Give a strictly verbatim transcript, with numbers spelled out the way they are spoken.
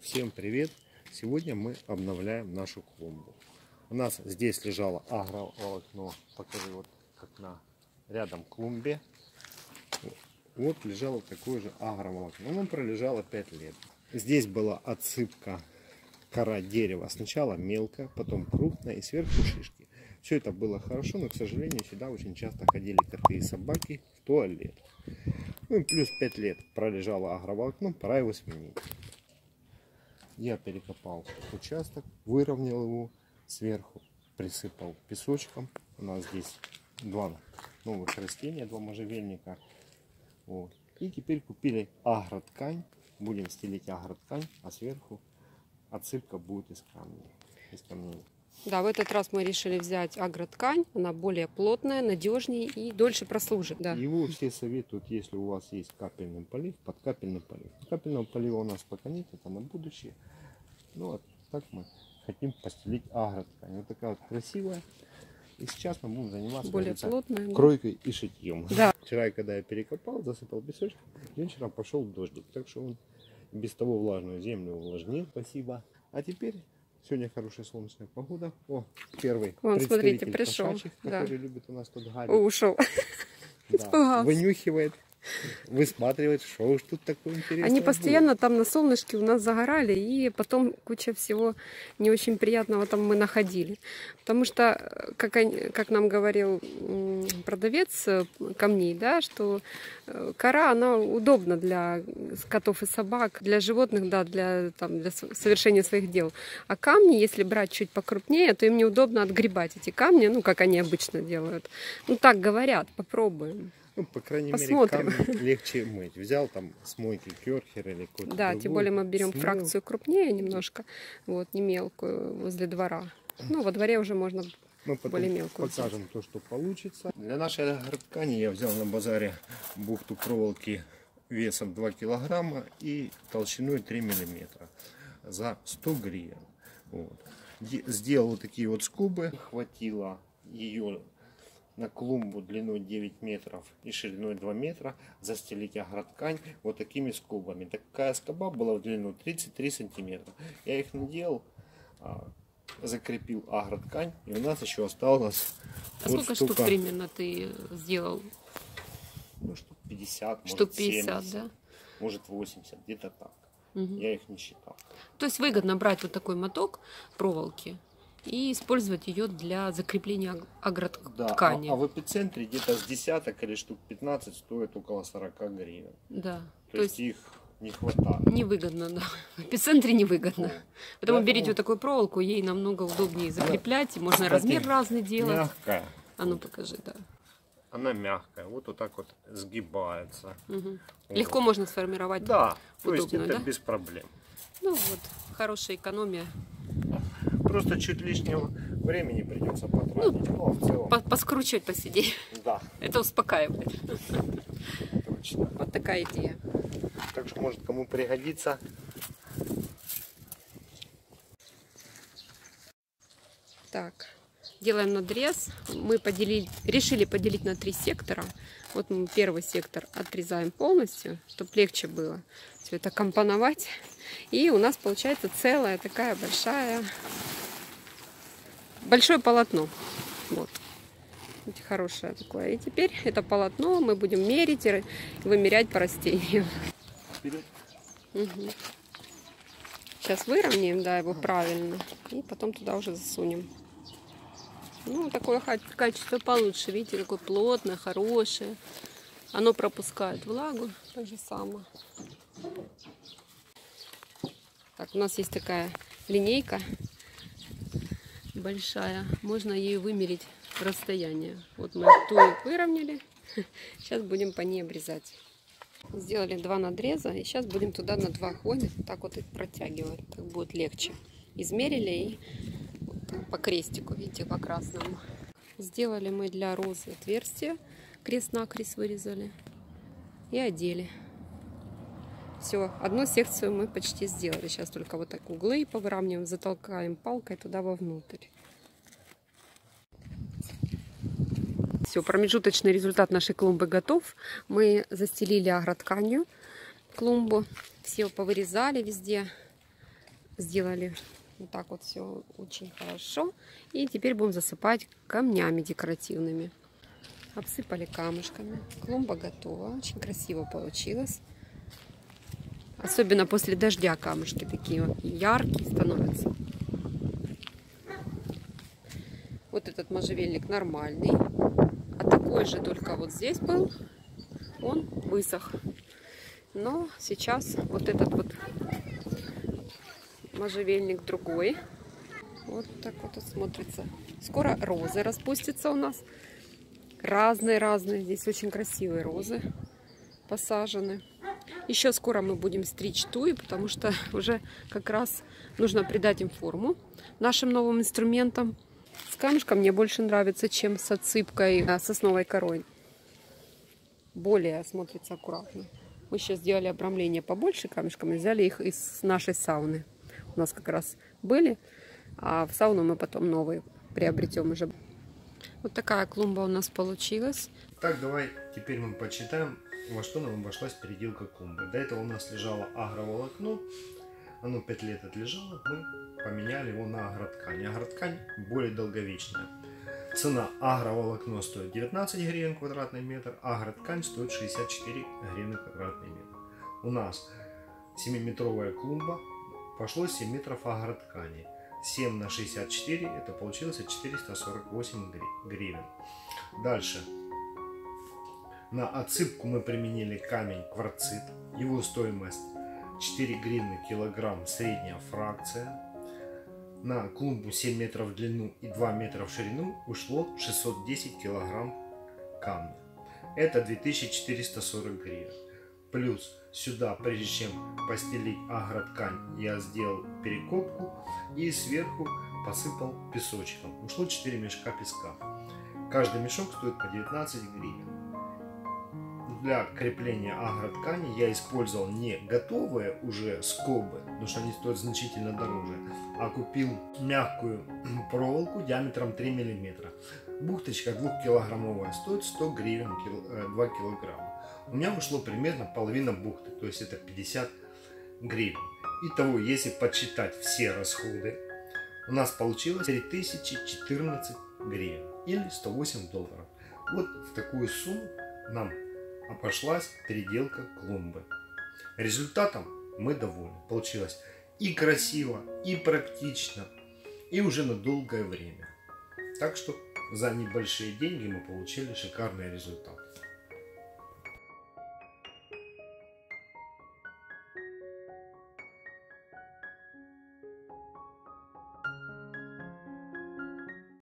Всем привет! Сегодня мы обновляем нашу клумбу. У нас здесь лежало агроволокно, покажи, вот как на рядом клумбе. Вот лежало такое же агроволокно. Оно пролежало пять лет. Здесь была отсыпка кора дерева. Сначала мелкая, потом крупная и сверху шишки. Все это было хорошо, но, к сожалению, сюда очень часто ходили коты и собаки в туалет. Ну и плюс пять лет пролежало агроволокно, пора его сменить. Я перекопал участок, выровнял его сверху, присыпал песочком. У нас здесь два новых растения, два можжевельника. Вот. И теперь купили агроткань. Будем стелить агроткань, а сверху отсыпка будет из камней. Из камней. Да, в этот раз мы решили взять агроткань. Она более плотная, надежнее и дольше прослужит. Да. Его все советуют, если у вас есть капельный полив, под капельный полив. Капельного полива у нас пока нет, это на будущее. Ну вот так мы хотим постелить агроткань. Вот такая вот красивая. И сейчас мы будем заниматься более плотная, кройкой, да, и шитьем. Да. Вчера, когда я перекопал, засыпал песочком, вечером пошел дождик. Так что он без того влажную землю увлажнил. Спасибо. А теперь сегодня хорошая солнечная погода. О, первый Вон, представитель смотрите, пришел, кошачьих, да, который любит у нас тут гадить. Ушел. Да. Вынюхивает, высматривает, что уж тут такое интересное. Они постоянно будет. Там на солнышке у нас загорали, и потом куча всего не очень приятного там мы находили. Потому что, как, они, как нам говорил продавец камней, да, что кора, она удобна для котов и собак, для животных, да, для, там, для совершения своих дел. А камни, если брать чуть покрупнее, то им неудобно отгребать эти камни, ну, как они обычно делают. Ну, так говорят, попробуем. Ну, по крайней Посмотрим. мере, камни легче мыть. Взял там с мойки Керхер или какой-то Да, другой, тем более мы берем смыл. фракцию крупнее немножко, вот, не мелкую, возле двора. Ну, во дворе уже можно мы потом более мелкую покажем взять. То, что получится. Для нашей агроткани я взял на базаре бухту проволоки весом два килограмма и толщиной три миллиметра за сто гривен. Вот. Сделал вот такие вот скобы. Хватило ее на клумбу длиной девять метров и шириной два метра застелить агроткань вот такими скобами. Такая скоба была в длину тридцать три сантиметра. Я их наделал, закрепил агроткань, и у нас еще осталось. А вот сколько штука, штук примерно ты сделал? Ну, штук пятьдесят, Штук может пятьдесят, семьдесят, да? может восемьдесят, где-то так. Угу. Я их не считал. То есть выгодно брать вот такой моток проволоки и использовать ее для закрепления агроткани. Да, а, а в эпицентре где-то с десяток или штук пятнадцать стоит около сорока гривен. Да. То, То есть есть их не хватает. Невыгодно, да. В эпицентре невыгодно. Ну, Поэтому поэтому... берите вот такую проволоку, ей намного удобнее закреплять, и можно, кстати, размер разный делать. Мягкая. А ну покажи, да. Она мягкая, вот, вот так вот сгибается. Угу. Вот. Легко можно сформировать. Да, то удобно, есть это да? без проблем. Ну вот, хорошая экономия. Просто чуть лишнего времени придется потратить, ну, но в целом... По Поскручивать, посидеть. Да. Это успокаивает. Точно. Вот такая идея. Так что, может, кому пригодится. Так, делаем надрез. Мы поделили, решили поделить на три сектора. Вот мы первый сектор отрезаем полностью, чтобы легче было все это компоновать. И у нас получается целая такая большая, большое полотно. Вот. Очень хорошее такое. И теперь это полотно мы будем мерить и вымерять по растениям. Вперед. Угу. Сейчас выровняем, да, его правильно. И потом туда уже засунем. Ну, такое качество получше. Видите, какое плотное, хорошее. Оно пропускает влагу. Так же само. Так, у нас есть такая линейка большая. Можно ею вымерить расстояние. Вот мы ту выровняли. Сейчас будем по ней обрезать. Сделали два надреза. И сейчас будем туда на два ходить. Так вот их протягивать. Так будет легче. Измерили и вот по крестику, видите, по красному. Сделали мы для розы отверстие. Крест-накрест вырезали. И одели. Все, одну секцию мы почти сделали. Сейчас только вот так углы повыравниваем, затолкаем палкой туда вовнутрь. Все, промежуточный результат нашей клумбы готов. Мы застелили агротканью клумбу. Все повырезали везде. Сделали вот так вот все очень хорошо. И теперь будем засыпать камнями декоративными. Обсыпали камушками. Клумба готова. Очень красиво получилось. Особенно после дождя камушки такие вот яркие становятся. Вот этот можжевельник нормальный. А такой же, только вот здесь был. Он высох. Но сейчас вот этот вот можжевельник другой. Вот так вот смотрится. Скоро розы распустятся у нас. Разные-разные. Здесь очень красивые розы посажены. Еще скоро мы будем стричь туи, потому что уже как раз нужно придать им форму нашим новым инструментам. С камушком мне больше нравится, чем с отсыпкой сосновой корой. Более смотрится аккуратно. Мы сейчас сделали обрамление побольше камешками, взяли их из нашей сауны. У нас как раз были, а в сауну мы потом новые приобретем уже. Вот такая клумба у нас получилась. Так, давай теперь мы почитаем, во что нам обошлась переделка клумбы. До этого у нас лежало агроволокно, оно пять лет отлежало, мы поменяли его на агроткань. Агроткань более долговечная. Цена: агроволокно стоит девятнадцать гривен квадратный метр, агроткань стоит шестьдесят четыре гривны квадратный метр. У нас семиметровая клумба, пошло семь метров агроткани. семь на шестьдесят четыре, это получилось четыреста сорок восемь гривен. Дальше. На отсыпку мы применили камень кварцит. Его стоимость четыре гривны килограмм, средняя фракция. На клумбу семь метров в длину и два метра в ширину ушло шестьсот десять килограмм камня. Это две тысячи четыреста сорок гривен. Плюс сюда, прежде чем постелить агроткань, я сделал перекопку и сверху посыпал песочком. Ушло четыре мешка песка. Каждый мешок стоит по девятнадцать гривен. Для крепления агроткани я использовал не готовые уже скобы, потому что они стоят значительно дороже, а купил мягкую проволоку диаметром три миллиметра. Бухточка двухкилограммовая стоит сто гривен, два килограмма. У меня ушло примерно половина бухты, то есть это пятьдесят гривен. Итого, если подсчитать все расходы, у нас получилось три тысячи четырнадцать гривен или сто восемь долларов. Вот в такую сумму нам обошлась переделка клумбы. Результатом мы довольны. Получилось и красиво, и практично, и уже на долгое время. Так что за небольшие деньги мы получили шикарный результат.